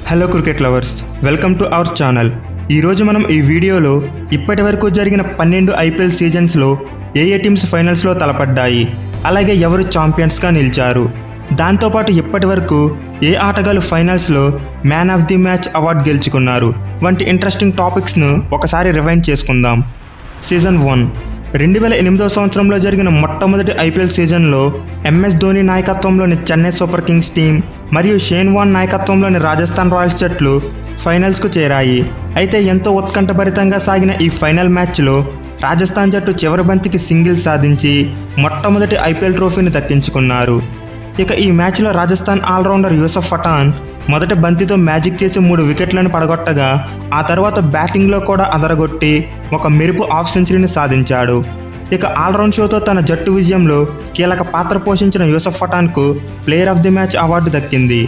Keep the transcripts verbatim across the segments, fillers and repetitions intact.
Hello cricket lovers, welcome to our channel. ఈరోజు మనం ఈ వీడియోలో ఇప్పటి వరకు జరిగిన పన్నెండు ఐపీఎల్ సీజన్స్లో ఏ ఏ టీమ్స్ ఫైనల్స్లో తలపడ్డాయి, అలాగే ఎవరు ఛాంపియన్స్గా నిలిచారు, దాంతోపాటు ఇప్పటి వరకు ఏ ఆటగాళ్ళు ఫైనల్స్లో man of the match award గెలుచుకున్నారు వంటి ఇంట్రెస్టింగ్ టాపిక్స్ను ఒకసారి రివైండ్ చేసుకుందాం. సీజన్ వన్ రెండు వేల ఎనిమిదవ సంవత్సరంలో జరిగిన మొట్టమొదటి ఐపీఎల్ సీజన్లో ఎంఎస్ ధోని నాయకత్వంలోని చెన్నై సూపర్ కింగ్స్ టీం మరియు షేన్ వార్న్ నాయకత్వంలోని రాజస్థాన్ రాయల్స్ జట్లు ఫైనల్స్కు చేరాయి. అయితే ఎంతో ఉత్కంఠభరితంగా సాగిన ఈ ఫైనల్ మ్యాచ్లో రాజస్థాన్ జట్టు చివరి బంతికి సింగిల్ సాధించి మొట్టమొదటి ఐపీఎల్ ట్రోఫీని దక్కించుకున్నారు. ఇక ఈ మ్యాచ్లో రాజస్థాన్ ఆల్రౌండర్ యూసఫ్ పఠాన్ మొదటి బంతితో మ్యాజిక్ చేసి మూడు వికెట్లను పడగొట్టగా ఆ తర్వాత బ్యాటింగ్లో కూడా అదరగొట్టి ఒక మెరుపు హాఫ్ సెంచరీని సాధించాడు. ఇక ఆల్రౌండ్ షోతో తన జట్టు విజయంలో కీలక పాత్ర పోషించిన యూసఫ్ పఠాన్కు player of the match award దక్కింది.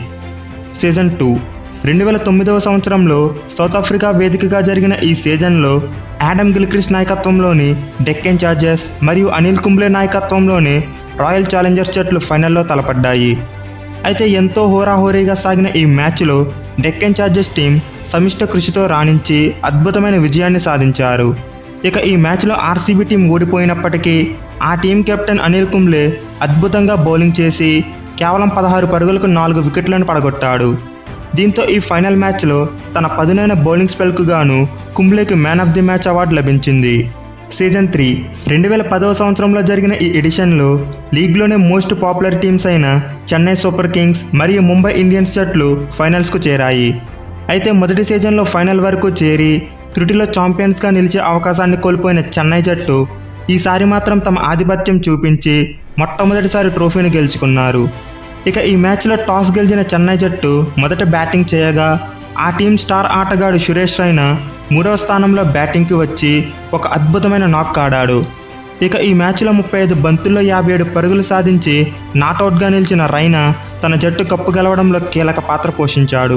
సీజన్ టూ రెండు వేల తొమ్మిదవ సంవత్సరంలో సౌత్ ఆఫ్రికా వేదికగా జరిగిన ఈ సీజన్లో ఆడమ్ గిల్క్రిస్ట్ నాయకత్వంలోని డెక్కన్ చార్జర్స్ మరియు అనిల్ కుంబ్లే నాయకత్వంలోని రాయల్ ఛాలెంజర్స్ జట్లు ఫైనల్లో తలపడ్డాయి. అయితే ఎంతో హోరాహోరీగా సాగిన ఈ మ్యాచ్లో డెక్కన్ చార్జర్స్ టీం సమిష్ట కృషితో రాణించి అద్భుతమైన విజయాన్ని సాధించారు. ఇక ఈ మ్యాచ్లో ఆర్సీబీ టీం ఓడిపోయినప్పటికీ ఆ టీం కెప్టెన్ అనిల్ కుంబ్లే అద్భుతంగా బౌలింగ్ చేసి కేవలం పదహారు పరుగులకు నాలుగు వికెట్లను పడగొట్టాడు. దీంతో ఈ ఫైనల్ మ్యాచ్లో తన పదునైన బౌలింగ్ స్పెల్కు గాను కుంబ్లేకి man of the match award లభించింది. సీజన్ త్రీ రెండు వేల పదవ సంవత్సరంలో జరిగిన ఈ ఎడిషన్లో లీగ్లోనే మోస్ట్ పాపులర్ టీమ్స్ అయిన చెన్నై సూపర్ కింగ్స్ మరియు ముంబై ఇండియన్స్ జట్లు ఫైనల్స్కు చేరాయి. అయితే మొదటి సీజన్లో ఫైనల్ వరకు చేరి త్రుటిలో ఛాంపియన్స్గా నిలిచే అవకాశాన్ని కోల్పోయిన చెన్నై జట్టు ఈసారి మాత్రం తమ ఆధిపత్యం చూపించి మొట్టమొదటిసారి ట్రోఫీని గెలుచుకున్నారు. ఇక ఈ మ్యాచ్లో టాస్ గెలిచిన చెన్నై జట్టు మొదట బ్యాటింగ్ చేయగా ఆ టీం స్టార్ ఆటగాడు సురేష్ రైనా మూడవ స్థానంలో బ్యాటింగ్కి వచ్చి ఒక అద్భుతమైన నాక్ ఆడాడు. ఇక ఈ మ్యాచ్లో ముప్పై ఐదు బంతుల్లో యాభై ఏడు పరుగులు సాధించి నాట్అవుట్గా నిలిచిన రైనా తన జట్టు కప్పు గెలవడంలో కీలక పాత్ర పోషించాడు.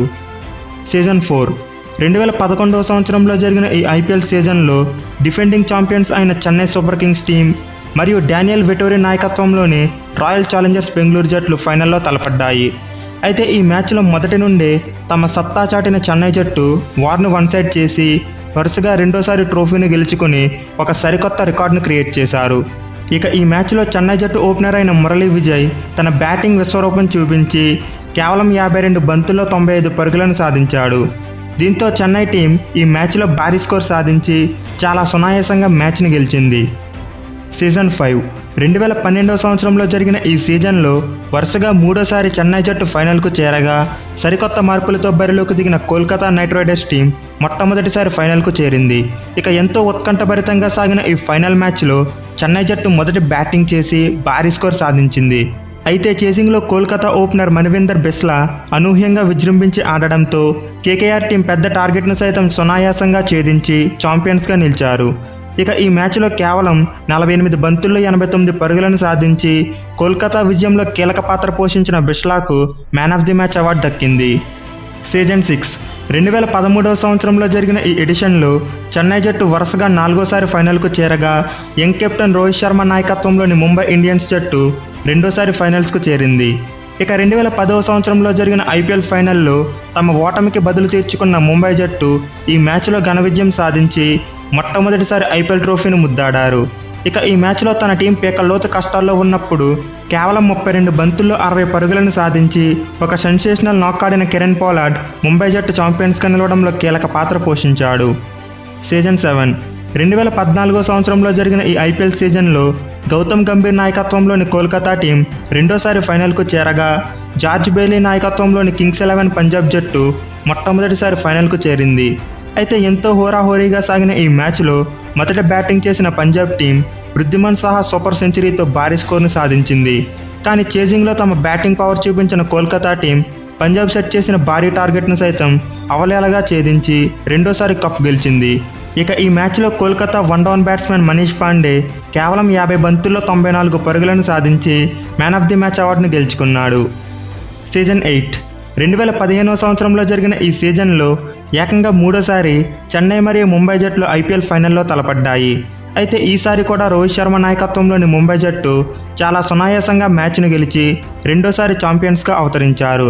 సీజన్ ఫోర్ రెండు వేల పదకొండవ సంవత్సరంలో జరిగిన ఈ ఐపీఎల్ సీజన్లో డిఫెండింగ్ ఛాంపియన్స్ అయిన చెన్నై సూపర్ కింగ్స్ టీం మరియు డానియల్ వెటోరీ నాయకత్వంలోని రాయల్ ఛాలెంజర్స్ బెంగళూరు జట్లు ఫైనల్లో తలపడ్డాయి. అయితే ఈ మ్యాచ్లో మొదటి నుండే తమ సత్తా చాటిన చెన్నై జట్టు వార్ను వన్ సైడ్ చేసి వరుసగా రెండోసారి ట్రోఫీని గెలుచుకుని ఒక సరికొత్త రికార్డును క్రియేట్ చేశారు. ఇక ఈ మ్యాచ్లో చెన్నై జట్టు ఓపెనర్ అయిన మురళీ విజయ్ తన బ్యాటింగ్ విశ్వరూపం చూపించి కేవలం యాభై రెండు బంతుల్లో తొంభై ఐదు పరుగులను సాధించాడు. దీంతో చెన్నై టీం ఈ మ్యాచ్లో భారీ స్కోర్ సాధించి చాలా సునాయాసంగా మ్యాచ్ని గెలిచింది. సీజన్ ఫైవ్ రెండు వేల పన్నెండవ సంవత్సరంలో జరిగిన ఈ సీజన్లో వరుసగా మూడోసారి చెన్నై జట్టు ఫైనల్కు చేరగా సరికొత్త మార్పులతో బరిలోకి దిగిన కోల్కతా నైట్ రైడర్స్ టీం మొట్టమొదటిసారి ఫైనల్కు చేరింది. ఇక ఎంతో ఉత్కంఠభరితంగా సాగిన ఈ ఫైనల్ మ్యాచ్లో చెన్నై జట్టు మొదటి బ్యాటింగ్ చేసి భారీ స్కోర్ సాధించింది. అయితే చేసింగ్లో కోల్కతా ఓపెనర్ మణివిందర్ బిస్లా అనూహ్యంగా విజృంభించి ఆడడంతో కేకేఆర్ టీం పెద్ద టార్గెట్ను సైతం సునాయాసంగా ఛేదించి ఛాంపియన్స్గా నిలిచారు. ఇక ఈ మ్యాచ్లో కేవలం నలభై ఎనిమిది బంతుల్లో ఎనభై తొమ్మిది పరుగులను సాధించి కోల్కతా విజయంలో కీలక పాత్ర పోషించిన బిస్లాకు man of the match award దక్కింది. సీజన్ సిక్స్ రెండు వేల పదమూడవ సంవత్సరంలో జరిగిన ఈ ఎడిషన్లో చెన్నై జట్టు వరుసగా నాలుగోసారి ఫైనల్కు చేరగా యంగ్ కెప్టెన్ రోహిత్ శర్మ నాయకత్వంలోని ముంబై ఇండియన్స్ జట్టు రెండోసారి ఫైనల్స్కు చేరింది. ఇక రెండు వేల పదవ సంవత్సరంలో జరిగిన ఐపీఎల్ ఫైనల్లో తమ ఓటమికి బదులు తీర్చుకున్న ముంబై జట్టు ఈ మ్యాచ్లో ఘన విజయం సాధించి మొట్టమొదటిసారి ఐపీఎల్ ట్రోఫీని ముద్దాడారు. ఇక ఈ మ్యాచ్లో తన టీం పీకల్లోతు కష్టాల్లో ఉన్నప్పుడు కేవలం ముప్పై రెండు బంతుల్లో అరవై పరుగులను సాధించి ఒక సెన్సేషనల్ నాక్ ఆడిన కెరెన్ పోలార్డ్ ముంబై జట్టు ఛాంపియన్స్గా నిలవడంలో కీలక పాత్ర పోషించాడు. సీజన్ సెవెన్ రెండు వేల పద్నాలుగో సంవత్సరంలో జరిగిన ఈ ఐపీఎల్ సీజన్లో గౌతమ్ గంభీర్ నాయకత్వంలోని కోల్కతా టీం రెండోసారి ఫైనల్కు చేరగా జార్జ్ బెయిలీ నాయకత్వంలోని కింగ్స్ ఎలెవన్ పంజాబ్ జట్టు మొట్టమొదటిసారి ఫైనల్కు చేరింది. అయితే ఎంతో హోరాహోరీగా సాగిన ఈ మ్యాచ్లో మొదట బ్యాటింగ్ చేసిన పంజాబ్ టీం వృద్ధిమాన్ సాహా సూపర్ సెంచరీతో భారీ స్కోర్ను సాధించింది. కానీ చేజింగ్లో తమ బ్యాటింగ్ పవర్ చూపించిన కోల్కతా టీం పంజాబ్ సెట్ చేసిన భారీ టార్గెట్ను సైతం అవలేలగా ఛేదించి రెండోసారి కప్ గెలిచింది. ఇక ఈ మ్యాచ్లో Kolkata one down batsmen Manish Pandey కేవలం యాభై బంతుల్లో తొంభై నాలుగు పరుగులను సాధించి మ్యాన్ ఆఫ్ ది మ్యాచ్ అవార్డును గెలుచుకున్నాడు. సీజన్ ఎయిట్ రెండు వేల పదిహేనవ సంవత్సరంలో జరిగిన ఈ సీజన్లో ఏకంగా మూడోసారి చెన్నై మరియు ముంబై జట్లు ఐపీఎల్ ఫైనల్లో తలపడ్డాయి. అయితే ఈసారి కూడా రోహిత్ శర్మ నాయకత్వంలోని ముంబై జట్టు చాలా సునాయాసంగా మ్యాచ్ను గెలిచి రెండోసారి ఛాంపియన్స్గా అవతరించారు.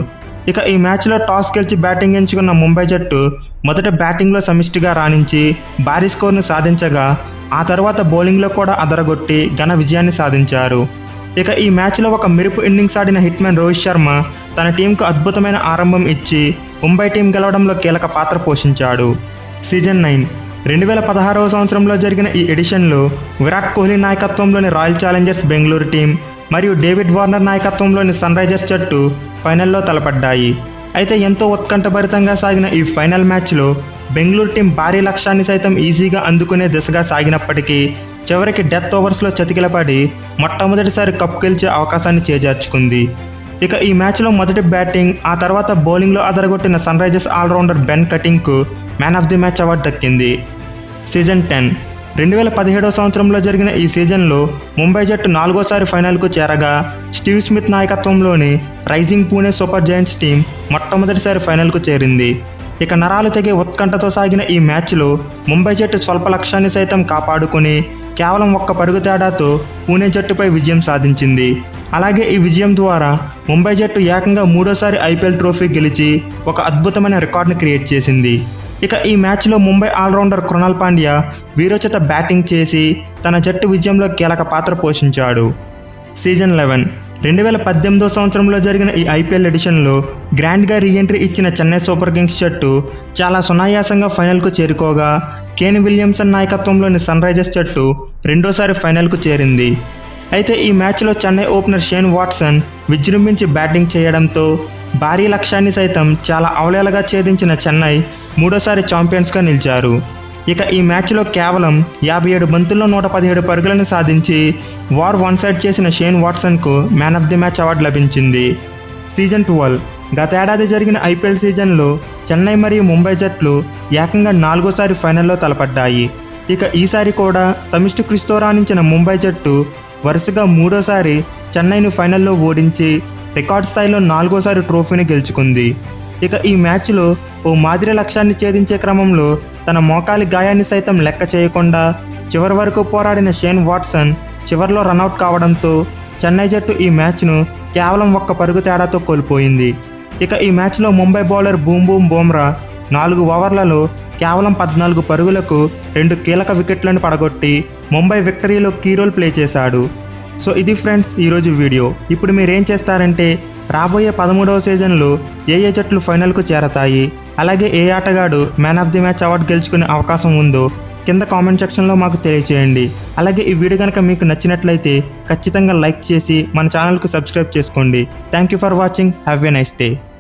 ఇక ఈ మ్యాచ్లో టాస్ గెలిచి బ్యాటింగ్ ఎంచుకున్న ముంబై జట్టు మొదట బ్యాటింగ్లో సమిష్టిగా రాణించి భారీ స్కోర్ను సాధించగా ఆ తర్వాత బౌలింగ్లో కూడా అదరగొట్టి ఘన విజయాన్ని సాధించారు. ఇక ఈ మ్యాచ్లో ఒక మెరుపు ఇన్నింగ్స్ ఆడిన హిట్మ్యాన్ రోహిత్ శర్మ తన టీంకు అద్భుతమైన ఆరంభం ఇచ్చి ముంబై టీం గెలవడంలో కీలక పాత్ర పోషించాడు. సీజన్ నైన్ రెండు వేల పదహారవ సంవత్సరంలో జరిగిన ఈ ఎడిషన్లో విరాట్ కోహ్లీ నాయకత్వంలోని రాయల్ ఛాలెంజర్స్ బెంగళూరు టీం మరియు డేవిడ్ వార్నర్ నాయకత్వంలోని సన్ రైజర్స్ జట్టు ఫైనల్లో తలపడ్డాయి. అయితే ఎంతో ఉత్కంఠభరితంగా సాగిన ఈ ఫైనల్ మ్యాచ్లో బెంగళూరు టీం భారీ లక్ష్యాన్ని సైతం ఈజీగా అందుకునే దిశగా సాగినప్పటికీ చివరికి డెత్ ఓవర్స్లో చతికిలపడి మొట్టమొదటిసారి కప్ గెలిచే అవకాశాన్ని చేజార్చుకుంది. ఇక ఈ మ్యాచ్లో మొదటి బ్యాటింగ్ ఆ తర్వాత బౌలింగ్లో అదరగొట్టిన సన్ రైజర్స్ ఆల్రౌండర్ బెన్ కటింగ్కు man of the match award దక్కింది. సీజన్ టెన్ రెండు వేల పదిహేడవ సంవత్సరంలో జరిగిన ఈ సీజన్లో ముంబై జట్టు నాలుగోసారి ఫైనల్కు చేరగా స్టీవ్ స్మిత్ నాయకత్వంలోని Rising Pune Super Giants team మొట్టమొదటిసారి ఫైనల్కు చేరింది. ఇక నరాలు తెగే ఉత్కంఠతో సాగిన ఈ మ్యాచ్లో ముంబై జట్టు స్వల్ప లక్ష్యాన్ని సైతం కాపాడుకుని కేవలం ఒక్క పరుగు తేడాతో పూణే జట్టుపై విజయం సాధించింది. అలాగే ఈ విజయం ద్వారా ముంబై జట్టు ఏకంగా మూడోసారి ఐపీఎల్ ట్రోఫీ గెలిచి ఒక అద్భుతమైన రికార్డుని క్రియేట్ చేసింది. ఇక ఈ మ్యాచ్లో ముంబై ఆల్రౌండర్ కృణాల్ పాండ్యా వీరోచిత బ్యాటింగ్ చేసి తన జట్టు విజయంలో కీలక పాత్ర పోషించాడు. సీజన్ లెవెన్ రెండు వేల పద్దెనిమిదో సంవత్సరంలో జరిగిన ఈ ఐపీఎల్ ఎడిషన్లో గ్రాండ్గా రీఎంట్రీ ఇచ్చిన చెన్నై సూపర్ కింగ్స్ జట్టు చాలా సునాయాసంగా ఫైనల్కు చేరుకోగా కేన్ విలియమ్సన్ నాయకత్వంలోని సన్ రైజర్స్ జట్టు రెండోసారి ఫైనల్కు చేరింది. అయితే ఈ మ్యాచ్లో చెన్నై ఓపెనర్ షేన్ వాట్సన్ విజృంభించి బ్యాటింగ్ చేయడంతో భారీ లక్ష్యాన్ని సైతం చాలా అవలేలగా ఛేదించిన చెన్నై మూడోసారి ఛాంపియన్స్గా నిలిచారు. ఇక ఈ మ్యాచ్లో కేవలం యాభై ఏడు బంతుల్లో నూట పదిహేడు పరుగులను సాధించి వార్ వన్ సైడ్ చేసిన షేన్ వాట్సన్కు man of the match award లభించింది. సీజన్ ట్వెల్వ్ గతేడాది జరిగిన ఐపీఎల్ సీజన్లో చెన్నై మరియు ముంబై జట్లు ఏకంగా నాలుగోసారి ఫైనల్లో తలపడ్డాయి. ఇక ఈసారి కూడా సమిష్టి కృషితో రాణించిన ముంబై జట్టు వరుసగా మూడోసారి చెన్నైని ఫైనల్లో ఓడించి రికార్డ్ స్థాయిలో నాలుగోసారి ట్రోఫీని గెలుచుకుంది. ఇక ఈ మ్యాచ్లో ఓ మాదిరి లక్ష్యాన్ని ఛేదించే క్రమంలో తన మోకాలి గాయాన్ని సైతం లెక్క చేయకుండా చివరి వరకు పోరాడిన షేన్ వాట్సన్ చివరిలో రనౌట్ కావడంతో చెన్నై జట్టు ఈ మ్యాచ్ను కేవలం ఒక్క పరుగు తేడాతో కోల్పోయింది. ఇక ఈ మ్యాచ్లో Mumbai bowler boom boom Bumrah నాలుగు ఓవర్లలో కేవలం పద్నాలుగు పరుగులకు రెండు కీలక వికెట్లను పడగొట్టి Mumbai victory key role play చేశాడు. సో ఇది ఫ్రెండ్స్ ఈరోజు వీడియో. ఇప్పుడు మీరేం చేస్తారంటే రాబోయే పదమూడవ సీజన్లో ఏ ఏ జట్లు ఫైనల్కు చేరతాయి, అలాగే ఏ ఆటగాడు man of the match award గెలుచుకునే అవకాశం ఉందో కింద కామెంట్ సెక్షన్లో మాకు తెలియచేయండి. అలాగే ఈ వీడియో కనుక మీకు నచ్చినట్లయితే ఖచ్చితంగా లైక్ చేసి మన ఛానల్కు సబ్స్క్రైబ్ చేసుకోండి. Thank you for watching. Have a nice day.